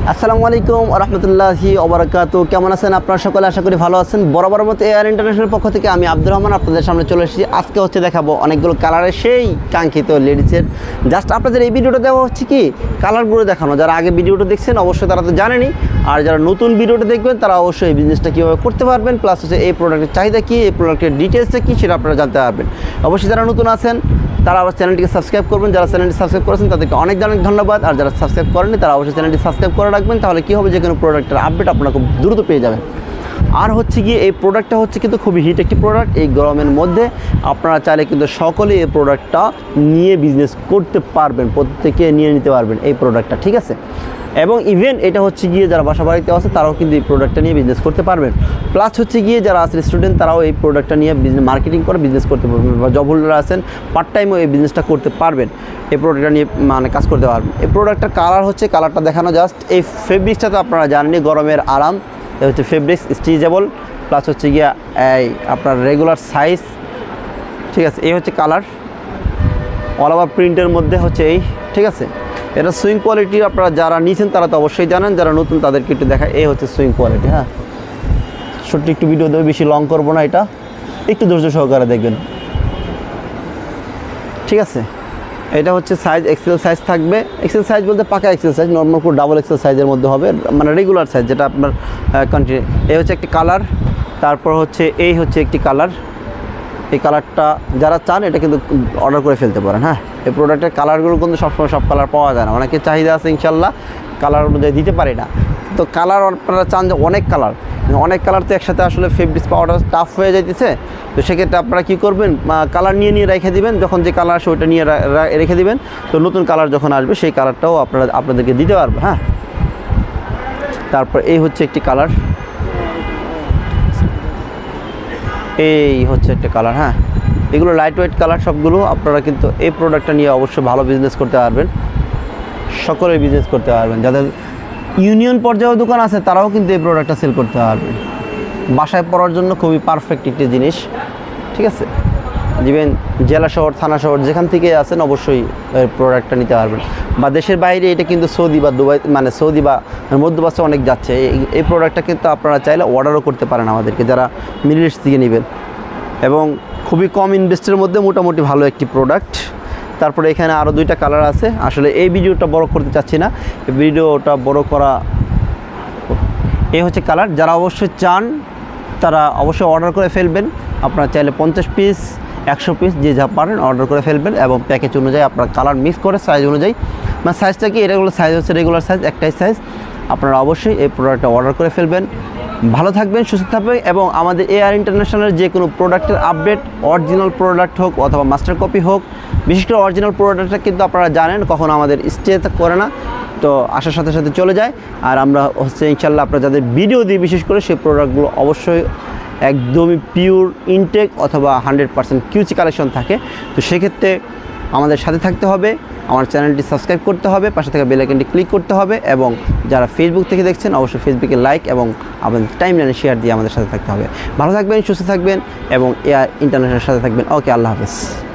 আসসালামু আলাইকুম ওয়া রাহমাতুল্লাহি ওয়া বারাকাতুহু। কেমন আছেন আপনারা সকলে? আশা করি ভালো আছেন। বরাবর মতো এআর ইন্টারন্যাশনাল পক্ষ থেকে আমি আব্দুর রহমান আপনাদের সামনে চলে এসেছি। আজকে হচ্ছে দেখাবো অনেকগুলো কালারের সেই কাঙ্ক্ষিত লেডিসের। জাস্ট আপনাদের এই ভিডিওটা দেওয়া হচ্ছে কি কালারগুলো দেখানো। যারা আগে ভিডিওটা দেখছেন অবশ্যই তারা তো জানেনই, আর যারা নতুন ভিডিওটা দেখবেন তারা অবশ্যই এই বিজনেসটা কীভাবে করতে পারবেন, প্লাস হচ্ছে এই প্রোডাক্টের চাহিদা কী, এই প্রোডাক্টের ডিটেলসটা কী সেটা আপনারা জানতে পারবেন। অবশ্যই যারা নতুন আছেন তারা আবার চ্যানেলটিকে সাবস্ক্রাইব করবেন। যারা চ্যানেলটি সাবস্ক্রাইব করেছেন তাদেরকে অনেক অনেক ধন্যবাদ। আর যারা সাবস্ক্রাইব করেননি তারা অবশ্যই চ্যানেলটি সাবস্ক্রাইব করে রাখবেন। তাহলে কী হবে, যে কোনো প্রোডাক্টের আপডেট আপনারা খুব দ্রুত পেয়ে যাবেন। আর হচ্ছে গিয়ে এই প্রোডাক্টটা হচ্ছে কিন্তু খুবই হিট একটি প্রোডাক্ট। এই গরমের মধ্যে আপনারা চাইলে কিন্তু সকলেই এই প্রোডাক্টটা নিয়ে বিজনেস করতে পারবেন, প্রত্যেকে নিয়ে নিতে পারবেন এই প্রোডাক্টটা, ঠিক আছে। এবং ইভেন এটা হচ্ছে গিয়ে যারা বাসা বাড়িতে আছে তারাও কিন্তু এই প্রোডাক্টটা নিয়ে বিজনেস করতে পারবেন। প্লাস হচ্ছে গিয়ে যারা আছেন স্টুডেন্ট তারাও এই প্রোডাক্টটা নিয়ে বিজনেস মার্কেটিং করে বিজনেস করতে পারবেন, বা জব হোল্ডাররা আছেন পার্ট টাইমও এই বিজনেসটা করতে পারবেন, এই প্রোডাক্টটা নিয়ে মানে কাজ করতে পারবেন। এই প্রোডাক্টটার কালার হচ্ছে, কালারটা দেখানো জাস্ট। এই ফেব্রিক্সটা তো আপনারা জানেনই, গরমের আরাম। এই হচ্ছে ফেব্রিক্স স্ট্রেচেবল, প্লাস হচ্ছে গিয়া এই আপনার রেগুলার সাইজ, ঠিক আছে। এই হচ্ছে কালার, অল ওভার প্রিন্টের মধ্যে হচ্ছে এই, ঠিক আছে। এটা সুইং কোয়ালিটি আপনারা যারা নিয়েছেন তারা তো অবশ্যই জানেন, যারা নতুন তাদেরকে একটু দেখায়। এই হচ্ছে সুইং কোয়ালিটি। হ্যাঁ, ছোট্ট একটু ভিডিও দেবে, বেশি লং করবো না, এটা একটু ধৈর্য সহকারে দেখবেন, ঠিক আছে। এটা হচ্ছে সাইজ এক্সেল সাইজ থাকবে। এক্সেল সাইজ বলতে পাকা এক্সেল সাইজ, নর্মাল করে ডাবল এক্সেল সাইজের মধ্যে হবে, মানে রেগুলার সাইজ যেটা আপনার কন্টিনিউ। এই হচ্ছে একটি কালার, তারপর হচ্ছে এই হচ্ছে একটি কালার। এই কালারটা যারা চান এটা কিন্তু অর্ডার করে ফেলতে পারেন। হ্যাঁ, এই প্রোডাক্টের কালারগুলো কিন্তু সবসময় সব কালার পাওয়া যায় না, অনেকের চাহিদা আছে ইনশাল্লাহ, কালার অনুযায়ী দিতে পারি না। তো কালার আপনারা চান যে অনেক কালার তো একসাথে আসলে ফেব্রিক্স পাওয়াটা টাফ হয়ে যাইতেছে। তো সেক্ষেত্রে আপনারা কী করবেন, কালার নিয়ে রেখে দিবেন, যখন যে কালার আসে ওইটা নিয়ে রেখে দিবেন। তো নতুন কালার যখন আসবে সেই কালারটাও আপনাদেরকে দিতে পারবে। হ্যাঁ, তারপর এই হচ্ছে একটি কালার, এই হচ্ছে একটা কালার। হ্যাঁ, এগুলো লাইট ওয়েট কালার সবগুলো। আপনারা কিন্তু এই প্রোডাক্টটা নিয়ে অবশ্যই ভালো বিজনেস করতে পারবেন, সকলেই বিজনেস করতে পারবেন। যাদের ইউনিয়ন পর্যায়ে দোকান আছে তারাও কিন্তু এই প্রোডাক্টটা সেল করতে পারবেন। বাসায় পরার জন্য খুবই পারফেক্ট একটি জিনিস, ঠিক আছে। ইভেন জেলা শহর, থানা শহর যেখান থেকে আছেন অবশ্যই এই প্রোডাক্টটা নিতে পারবেন। বা দেশের বাইরে এটা কিন্তু সৌদি বা দুবাই, মানে সৌদি বা মধ্যপ্রাচ্যে অনেক যাচ্ছে। এই প্রোডাক্টটা কিন্তু আপনারা চাইলে অর্ডারও করতে পারেন আমাদেরকে, যারা মিডল ইস্ট থেকে নেবেন। এবং খুবই কম ইনভেস্টের মধ্যে মোটামুটি ভালো একটি প্রোডাক্ট। তারপরে এখানে আরও দুইটা কালার আছে। আসলে এই ভিডিওটা বড় করতে চাচ্ছি না, এই ভিডিওটা বড় করা। এই হচ্ছে কালার, যারা অবশ্যই চান তারা অবশ্যই অর্ডার করে ফেলবেন। আপনারা চাইলে 50 পিস 100 পিস যে যা পারেন অর্ডার করে ফেলবেন, এবং প্যাকেজ অনুযায়ী আপনার কালার মিক্স করে সাইজ অনুযায়ী, মানে সাইজটা কি এটা হলো সাইজ হচ্ছে রেগুলার সাইজ, একটাই সাইজ। আপনারা অবশ্যই এই প্রোডাক্টটা অর্ডার করে ফেলবেন। ভালো থাকবেন, সুস্থ থাকবেন। এবং আমাদের এআর ইন্টারন্যাশনালের যে কোনো প্রোডাক্টের আপডেট, অরিজিনাল প্রোডাক্ট হোক অথবা মাস্টার কপি হোক, বিশেষ করে অরিজিনাল প্রোডাক্টটা কিন্তু আপনারা জানেন কখনো আমাদের স্টে করে না, তো আসার সাথে সাথে চলে যায়। আর আমরা হচ্ছে ইনশাল্লাহ আপনারা যাদের ভিডিও দিই বিশেষ করে সেই প্রোডাক্টগুলো অবশ্যই একদমই পিওর ইনটেক অথবা 100% কিউসি কালেকশন থাকে। তো সেক্ষেত্রে আমাদের সাথে থাকতে হবে, আমার চ্যানেলটি সাবস্ক্রাইব করতে হবে, পাশে থাকা বেল আইকনটি ক্লিক করতে হবে, এবং যারা ফেসবুক থেকে দেখছেন অবশ্যই ফেসবুকে লাইক এবং আমাদের টাইমলাইনে শেয়ার দিয়ে আমাদের সাথে থাকতে হবে। ভালো থাকবেন, সুস্থ থাকবেন এবং এআর ইন্টারন্যাশনালের সাথে থাকবেন। ওকে, আল্লাহ হাফেজ।